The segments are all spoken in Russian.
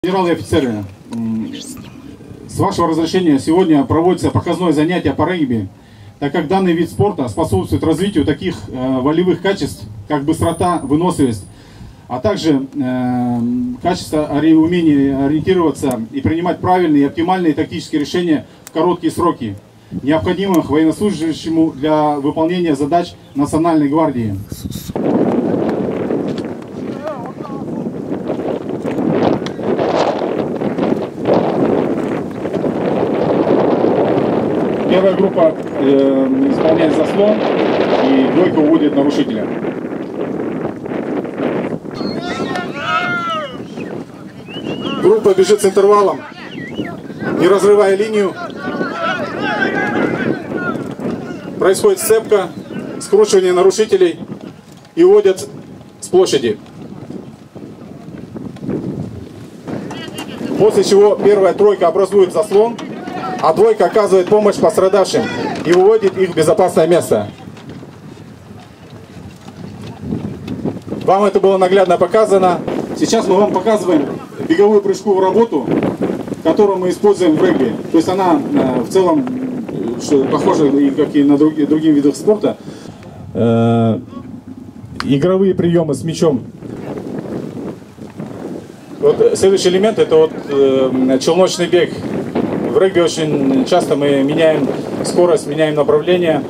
Генералы и офицеры, с вашего разрешения сегодня проводится показное занятие по регби, так как данный вид спорта способствует развитию таких волевых качеств, как быстрота, выносливость, а также качество умения ориентироваться и принимать правильные и оптимальные тактические решения в короткие сроки, необходимых военнослужащему для выполнения задач Национальной гвардии. Первая группа исполняет заслон, и двойка уводит нарушителя. Группа бежит с интервалом, не разрывая линию. Происходит сцепка, скручивание нарушителей и уводят с площади. После чего первая тройка образует заслон, а двойка оказывает помощь пострадавшим и выводит их в безопасное место. Вам это было наглядно показано. Сейчас мы вам показываем беговую прыжковую работу, которую мы используем в регби. То есть она в целом похожа, как и на других видах спорта. Игровые приемы с мячом. Вот следующий элемент — это вот челночный бег. В регби очень часто мы меняем скорость, меняем направление.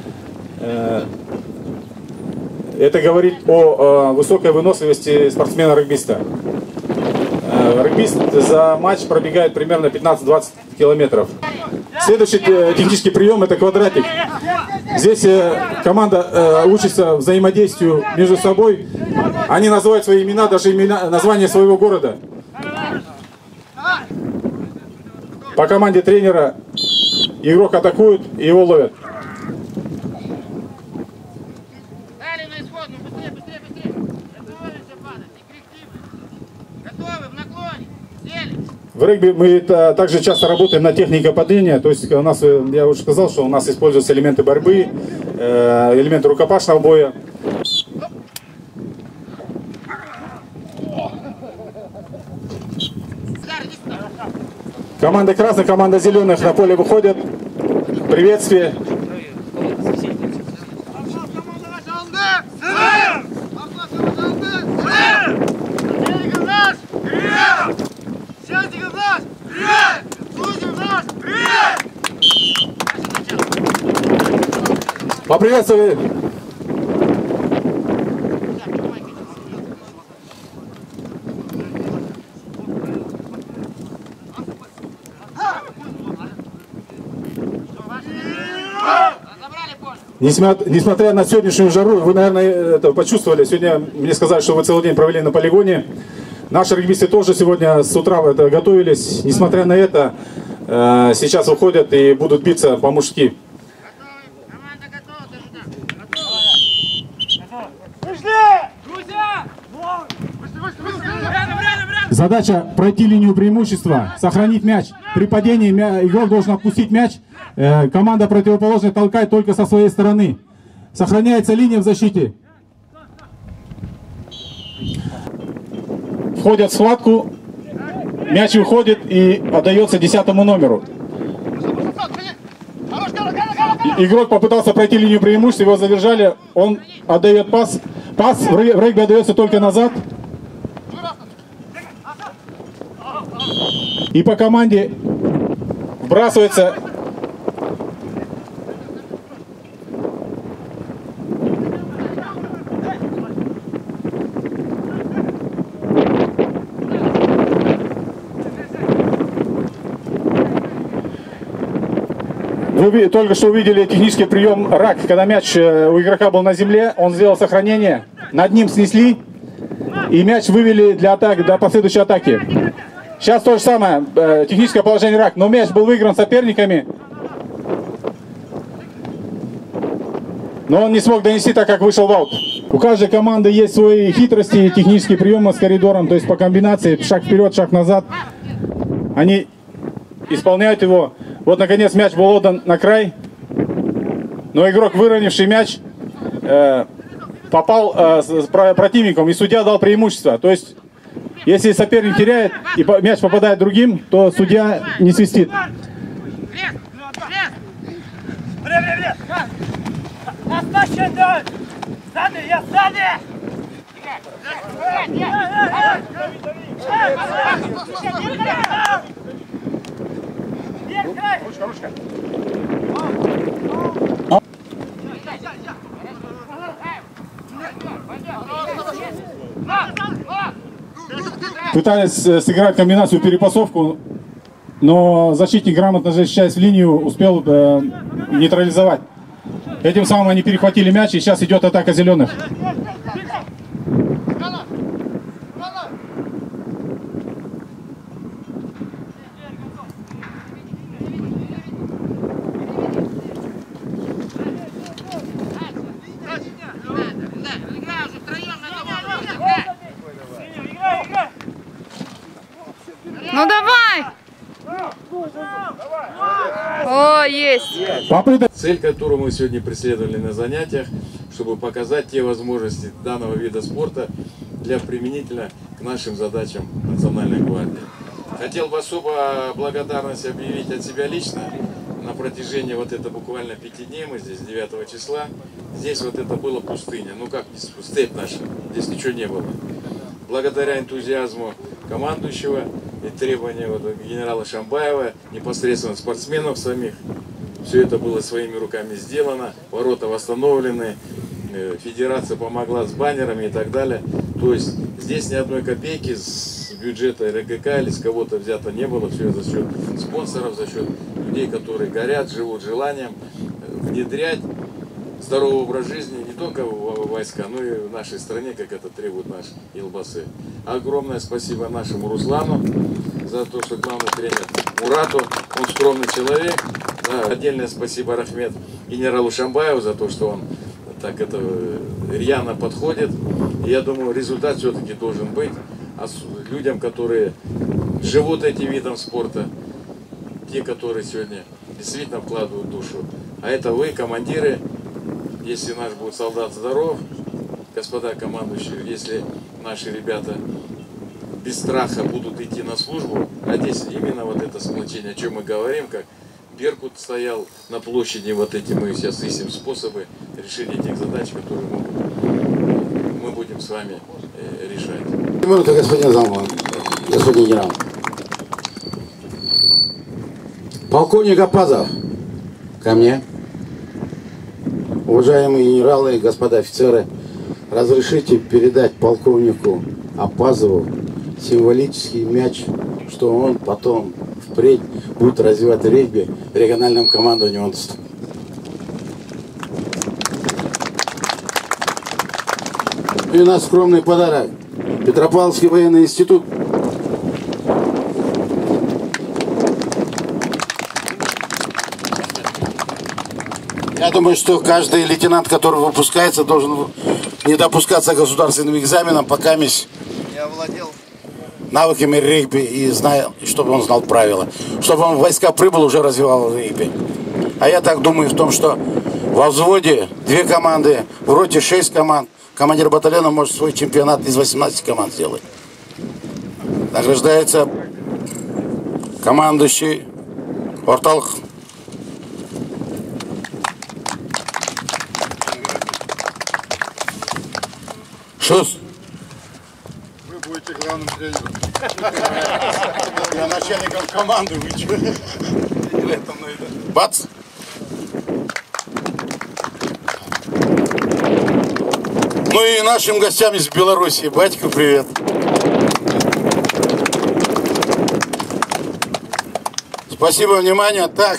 Это говорит о высокой выносливости спортсмена-регбиста. Регбист за матч пробегает примерно 15-20 километров. Следующий технический прием — это квадратик. Здесь команда учится взаимодействию между собой. Они называют свои имена, даже название своего города. По команде тренера игрок атакует и его ловят. В регби мы также часто работаем на технике падения. То есть у нас, я уже сказал, что у нас используются элементы борьбы, элементы рукопашного боя. Команда красных, команда зеленых на поле выходят. Приветствие. Поприветствовали. Несмотря на сегодняшнюю жару, вы, наверное, это почувствовали. Сегодня мне сказали, что вы целый день провели на полигоне. Наши регбисты тоже сегодня с утра готовились. Несмотря на это, сейчас выходят и будут биться по-мужски. Задача пройти линию преимущества, сохранить мяч. При падении игрок должен отпустить мяч. Команда противоположная толкает только со своей стороны. Сохраняется линия в защите. Входят в схватку. Мяч выходит и отдается 10-му номеру. Игрок попытался пройти линию преимущества, его задержали. Он отдает пас. Пас в регби отдается только назад. И по команде вбрасывается. Вы только что увидели технический прием рак, когда мяч у игрока был на земле, он сделал сохранение, над ним снесли и мяч вывели для последующей атаки. Сейчас то же самое, техническое положение рак, но мяч был выигран соперниками, но он не смог донести, так как вышел в аут. У каждой команды есть свои хитрости и технические приемы с коридором, то есть по комбинации шаг вперед, шаг назад. Они исполняют его. Вот, наконец, мяч был отдан на край, но игрок, выровнявший мяч, попал с противником, и судья дал преимущество. То есть Если соперник теряет и мяч попадает другим, то судья не свистит. Пытались сыграть комбинацию перепасовку, но защитник, грамотно защищаясь в линию, успел нейтрализовать. Этим самым они перехватили мяч, и сейчас идет атака зеленых. Ну давай! О, есть! Цель, которую мы сегодня преследовали на занятиях, чтобы показать те возможности данного вида спорта для применительно к нашим задачам Национальной гвардии. Хотел бы особо благодарность объявить от себя лично. На протяжении вот это буквально 5 дней, мы здесь 9 числа, здесь вот это была пустыня, ну как степь наша, здесь ничего не было. Благодаря энтузиазму командующего и требования генерала Шамбаева, непосредственно спортсменов самих, все это было своими руками сделано, ворота восстановлены, федерация помогла с баннерами и так далее. То есть здесь ни одной копейки с бюджета РГК или с кого-то взято не было, все за счет спонсоров, за счет людей, которые горят, живут желанием внедрять здоровый образ жизни не только в войска, но и в нашей стране, как это требует наш Елбасы. Огромное спасибо нашему Руслану за то, что главный тренер Мурату, он скромный человек. Да, отдельное спасибо, Рахмет, генералу Шамбаеву за то, что он так это рьяно подходит. И я думаю, результат все-таки должен быть. А людям, которые живут этим видом спорта, те, которые сегодня действительно вкладывают душу. А это вы, командиры. Если наш будет солдат здоров, господа командующие, если наши ребята без страха будут идти на службу, а здесь именно вот это сплочение, о чем мы говорим, как Беркут стоял на площади, вот эти мы сейчас ищем способы решения этих задач, которые мы будем с вами решать. Минута, господин замполит, господин генерал. Полковник Апазов, ко мне. Уважаемые генералы, господа офицеры, разрешите передать полковнику Апазову символический мяч, что он потом впредь будет развивать регби в региональном командовании ОНСТ. И у нас скромный подарок. Петропавловский военный институт. Я думаю, что каждый лейтенант, который выпускается, должен не допускаться к государственным экзаменам, пока я владел навыками регби и знаю, чтобы он знал правила. Чтобы он в войска прибыл, уже развивал регби. А я так думаю в том, что во взводе 2 команды, в роте 6 команд. Командир батальона может свой чемпионат из 18 команд сделать. Награждается командующий Орталық. Шус. Вы будете главным тренером. Я начальником команды, вы что? Бац. Ну и нашим гостям из Беларуси. Батька, привет. Спасибо, внимание. Так,